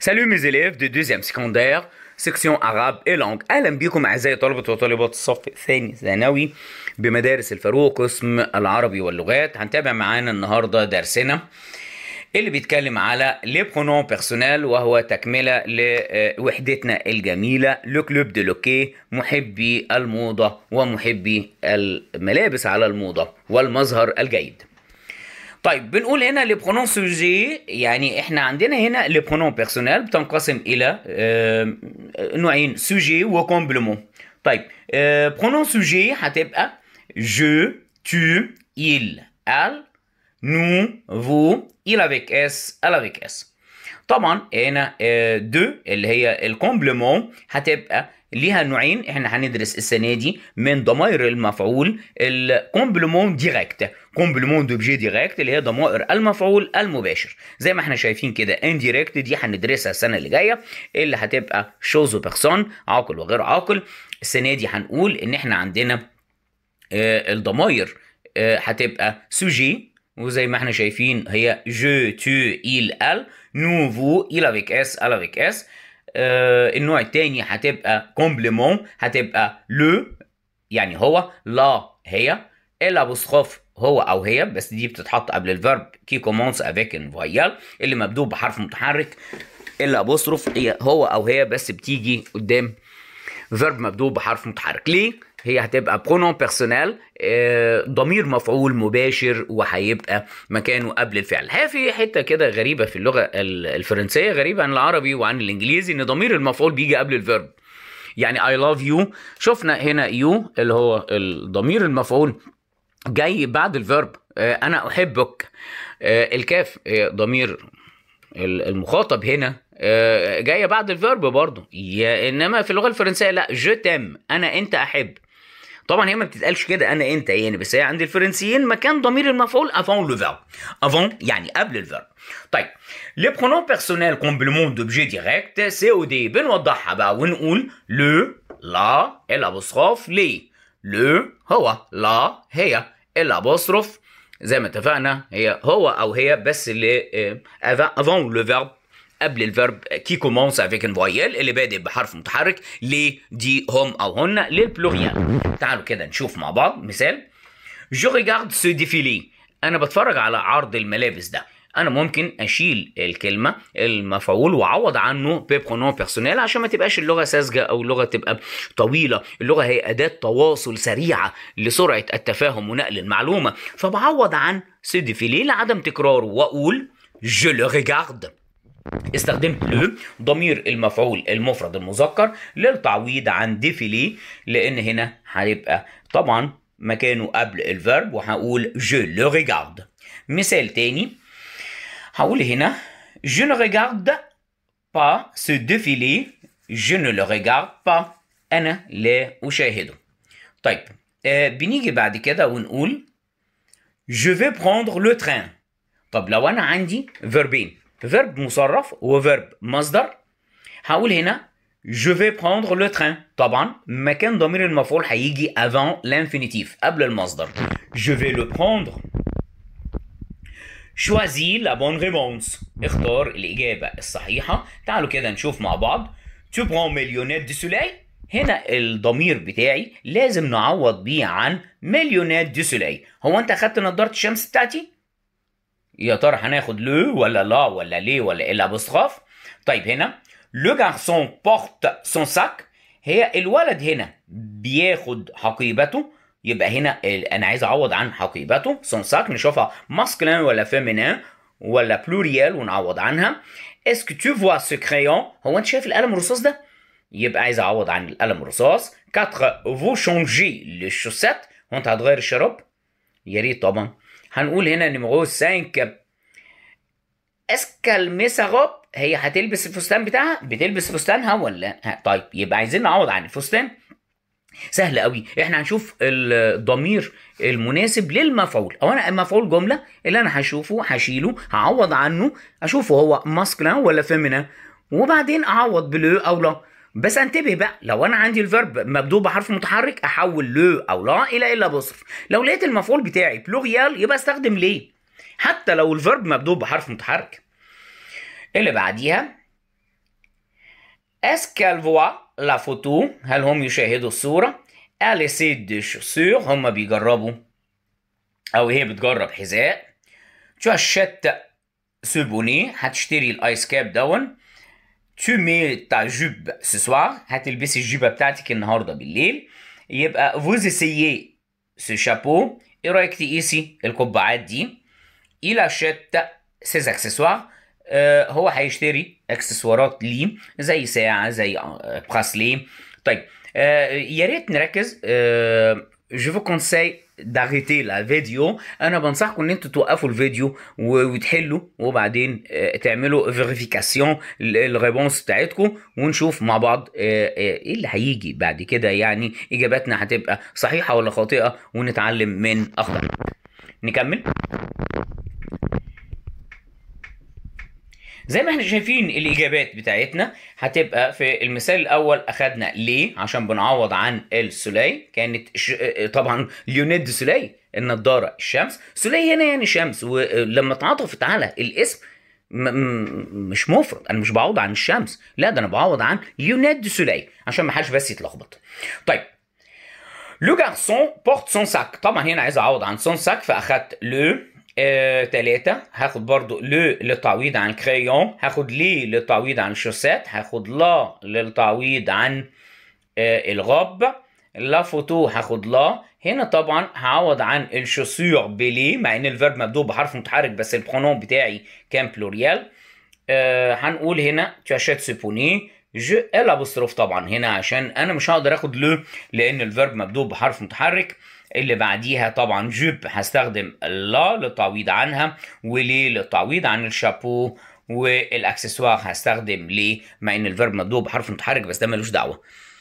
Salut mes élèves de deuxième secondaire, section arabe et langue. أهلا بكم أعزائي طلبة وطالبات الصف الثاني ثانوي بمدارس الفاروق قسم العربي واللغات. هنتابع معانا النهارده درسنا اللي بيتكلم على لي برونون بيرسونيل، وهو تكملة لوحدتنا الجميلة لو كلوب دو لوكي، محبي الموضة ومحبي الملابس على الموضة والمظهر الجيد. طيب بنقول هنا لي برونون سوجي، يعني احنا عندنا هنا لي برونون بيرسونيل بتنقسم الى نوعين، سوجي وكومبلمون. طيب برونون سوجي هتبقى جو، tu, il, elle, nous, vous, il avec s, elle avec s. طبعا هنا دو اللي هي الكومبلمون هتبقى ليها نوعين احنا هندرس السنه دي من ضمائر المفعول. الكومبلمون ديريكت، كومبلمون دوبجي ديريكت اللي هي ضمائر المفعول المباشر، زي ما احنا شايفين كده. انديريكت دي هندرسها السنه اللي جايه، اللي هتبقى شوز وبيرسون، عاقل وغير عاقل. السنه دي هنقول ان احنا عندنا الضمائر هتبقى سوجي، وزي ما احنا شايفين هي جو، تو، il, elle, nous, vous, il avec s, elle avec s. النوع التاني هتبقى كومبلمون، هتبقى لو يعني هو، لا هي، الابوستروف هو او هي، بس دي بتتحط قبل الفيرب كي كومونس افيك ان فويال اللي مبدوء بحرف متحرك. الابوستروف هي هو او هي، بس بتيجي قدام فيرب مبدوء بحرف متحرك. ليه؟ هي هتبقى برونون بيرسونيل، ضمير مفعول مباشر، وهيبقى مكانه قبل الفعل. هي في حته كده غريبه في اللغه الفرنسيه، غريبه عن العربي وعن الانجليزي، ان ضمير المفعول بيجي قبل الفيرب. يعني I love you، شفنا هنا you اللي هو الضمير المفعول جاي بعد الفيرب. انا احبك، الكاف ضمير المخاطب هنا جايه بعد الفيرب برضه. انما في اللغه الفرنسيه لا، جو تيم، انا انت احب. طبعا هي ما بتتقالش كده انا انت يعني، بس هي عند الفرنسيين مكان ضمير المفعول افون لو فيرب، افون يعني قبل الفيرب. طيب لي برونون بيرسونيل كومبلمون دوبجي ديريكت سي او دي بنوضحها بقى ونقول لو، لا، الابوستروف، لي. لو هو، لا هي، الابوستروف زي ما اتفقنا هي هو او هي، بس اللي افون لو فيرب قبل الفيرب كي كومونس افيك ان فويال اللي بادئ بحرف متحرك. لي، دي، هم او هن للبلوريال. تعالوا كده نشوف مع بعض مثال. جو ريغارد سو ديفيلي، انا بتفرج على عرض الملابس ده. انا ممكن اشيل الكلمه المفعول واعوض عنه ببرونون بيرسونيل عشان ما تبقاش اللغه ساذجه او اللغه تبقى طويله. اللغه هي اداه تواصل سريعه لسرعه التفاهم ونقل المعلومه، فبعوض عن سو ديفيلي لعدم تكراره واقول جو لو ريغارد. استخدمت لو ضمير المفعول المفرد المذكر للتعويض عن ديفيلي، لان هنا هيبقى طبعا مكانه قبل الفيرب، وهقول جو لو ريغارد. مثال تاني هقول هنا je ne regarde pas ce défilé، je ne le regarde pas، انا لا اشاهده. طيب بنيجي بعد كده ونقول je vais prendre le train. طب لو انا عندي فيربين، فيرب مصرف وفيرب مصدر، هقول هنا je vais prendre le train. طبعا مكان ضمير المفعول هيجي avant l'infinitif قبل المصدر. je vais le prendre. choisis la bonne réponse، اختار الإجابة الصحيحة. تعالوا كده نشوف مع بعض. tu prends mes lunettes de soleil، هنا الضمير بتاعي لازم نعوض بيه عن مليونات دو سولي. هو انت اخدت نضارة الشمس بتاعتي؟ يا ترى هناخد لو ولا لا ولا ليه ولا الابوستروف؟ طيب هنا لو garçon porte son sac، هي الولد هنا بياخد حقيبته، يبقى هنا انا عايز اعوض عن حقيبته son sac، نشوفها ماسكلين ولا فيمينين ولا بلوريال ونعوض عنها. est-ce que tu vois ce crayon، هو انت شايف القلم الرصاص ده؟ يبقى عايز اعوض عن القلم الرصاص. 4 vous changez les chaussettes، هو انت هتغير الشراب؟ يا ريت طبعا. هنقول هنا نيميرو 5 اسكال ميسا، هي هتلبس الفستان بتاعها، بتلبس فستانها ولا طيب يبقى عايزين نعوض عن الفستان. سهل قوي، احنا هنشوف الضمير المناسب للمفعول، او انا المفعول جمله اللي انا هشوفه هشيله هعوض عنه، اشوفه هو ماسكلين ولا فيمينين، وبعدين اعوض بلو او لا. بس انتبه بقى، لو انا عندي الفيرب مبدوء بحرف متحرك احول لو او لا الى الا بصرف. لو لقيت المفعول بتاعي بلوريال يبقى استخدم ليه، حتى لو الفيرب مبدوء بحرف متحرك. اللي بعديها Est-ce qu'elle voit la photo؟ هل هم يشاهدوا الصورة؟ Elle essaie de chaussures. هم بيجربوا أو هي بتجرب حذاء. Tu achètes ce bonnet. هتشتري الآيس كاب دون. Tu mets ta jupe ce soir. هتلبسي الجيبة بتاعتك النهاردة بالليل. يبقى vous essayez ce chapeau. إيه رأيك تقيسي القبعات دي؟ Il achète ses accessoires. هو هيشتري اكسسوارات ليه زي ساعة زي براسلي. طيب يا ريت نركز. je vous conseille d'arrêter la vidéo. انا بنصحكم ان انتوا توقفوا الفيديو وتحلوا وبعدين تعملوا فيريفيكاسيون الريبونس بتاعتكم ونشوف مع بعض ايه اللي هيجي بعد كده، يعني اجاباتنا هتبقى صحيحة ولا خاطئة ونتعلم من اخطائنا. نكمل. زي ما احنا شايفين الاجابات بتاعتنا هتبقى في المثال الاول اخدنا ليه عشان بنعوض عن السولي. كانت طبعا ليونيد سولي النضاره الشمس. سولي هنا يعني شمس، ولما اتعاطفت على الاسم مش مفرد، انا مش بعوض عن الشمس، لا ده انا بعوض عن ليونيد سولي عشان ما حدش بس يتلخبط. طيب لو جارسون بورت سون ساك. طبعا هنا عايز اعوض عن سون ساك فاخدت لو 3. هاخد برضو لو للتعويض عن كريون. هاخد لي للتعويض عن الشوسات. هاخد لا للتعويض عن الغاب. لا فوتو هاخد لا. هنا طبعا هعوض عن الشوسور بلي مع ان الفيرب مبدوء بحرف متحرك بس البرونون بتاعي كان بلوريال. هنقول هنا تشات سيبوني جو الابوستروف. طبعا هنا عشان انا مش هقدر اخد لو لان الفيرب مبدوء بحرف متحرك. اللي بعديها طبعا جوب هستخدم لا للتعويض عنها ولي للتعويض عن الشابو، والاكسسوار هستخدم لي مع ان الفيرب مبدوء بحرف متحرك بس ده ملوش دعوه.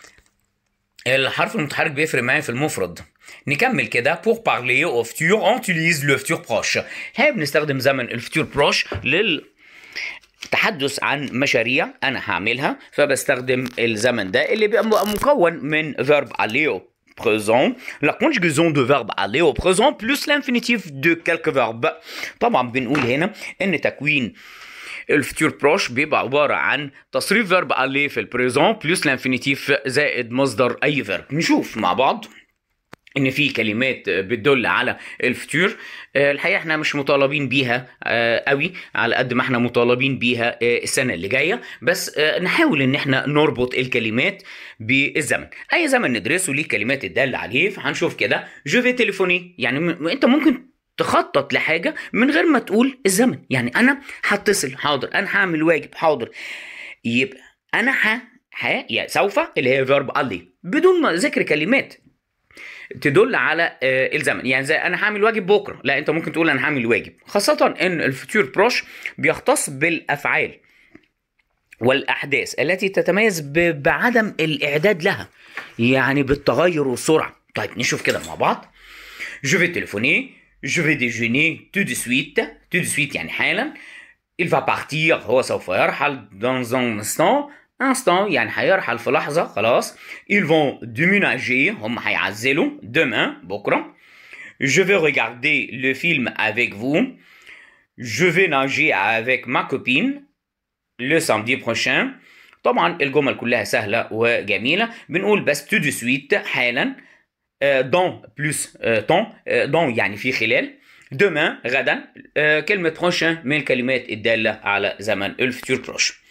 الحرف المتحرك بيفرق معايا في المفرد. نكمل كده. pour parler au futur on utilise le futur proche. هنا بنستخدم زمن الفيتور بروش للتحدث عن مشاريع انا هعملها، فبستخدم الزمن ده اللي بيبقى مكون من verb aller au présent, la conjugaison de verbe aller au présent plus l'infinitif de quelques verbes. طبعا بنقول هنا ان تكوين الفيتور بروش بيبقى عباره عن تصريف فيرب aller في البريزون بلس الانفينيتيف زائد مصدر اي فيرب. نشوف مع بعض ان في كلمات بتدل على الفيتور. الحقيقه احنا مش مطالبين بيها قوي على قد ما احنا مطالبين بيها السنه اللي جايه، بس نحاول ان احنا نربط الكلمات بالزمن. اي زمن ندرسه ليه كلمات الداله عليه. فهنشوف كده جو في تليفوني، يعني انت ممكن تخطط لحاجه من غير ما تقول الزمن. يعني انا هتصل حاضر، انا هعمل واجب حاضر، يبقى انا يعني سوف اللي هي فيرب aller بدون ما ذكر كلمات تدل على الزمن. يعني زي انا هعمل واجب بكره، لا انت ممكن تقول انا هعمل واجب، خاصه ان الفيتور بروش بيختص بالافعال والاحداث التي تتميز بعدم الاعداد لها، يعني بالتغير والسرعه. طيب نشوف كده مع بعض. جو في تليفوني، جو في ديجيني تو دي سويت. تو دي سويت يعني حالا. il va partir هو سوف يرحل dans un instant. instant يعني هيرحل في لحظة خلاص. ils vont déménager هم هيعزلوا demain بكرة. je vais regarder le film avec vous. je vais nager avec ma copine le samedi prochain. طبعا الجمل كلها سهلة وجميلة. بنقول بس tout de suite حالا. dans plus temps. dans يعني في خلال. demain غدا. كلمة prochain من الكلمات الدالة على زمن الفيتور بروش.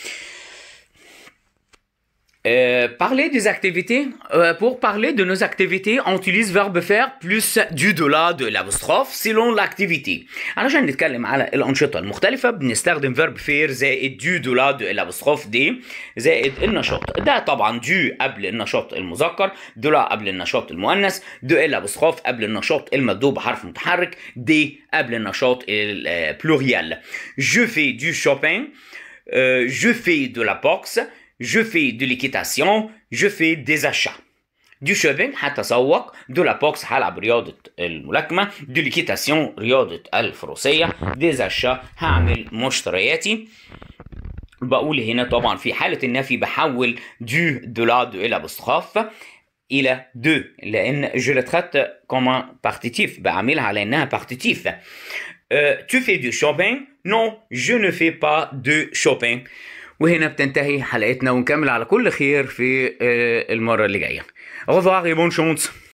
Parler des activités. Pour parler de nos activités, on utilise verbe faire plus du delà de l'apostrophe selon l'activité. علشان نتكلم على الأنشطة المختلفة بنستخدم verbe faire زائد du delà de l'apostrophe d زائد النشاط. ده طبعا du قبل النشاط المذكر، delà قبل النشاط المؤنث، de l'apostrophe قبل النشاط المبدوء بحرف متحرك، d قبل النشاط البلوريال. Je fais du shopping. Je fais de la boxe. Je fais de l'équitation. Je fais des achats. Du shopping هتسوق. de la boxe هلعب رياضة الملاكمة. de l'équitation رياضة الفروسية. des achats هعمل مشترياتي. بقول هنا طبعا في حالة النفي بحول du de la de l'apostrophe إلى de لأن je le traite comme un partitif بعملها على إنها partitif. Tu fais du shopping? Non, je ne fais pas de shopping. وهنا بتنتهي حلقتنا، ونكمل على كل خير في المرة اللي جاية. Au revoir et bonne chance.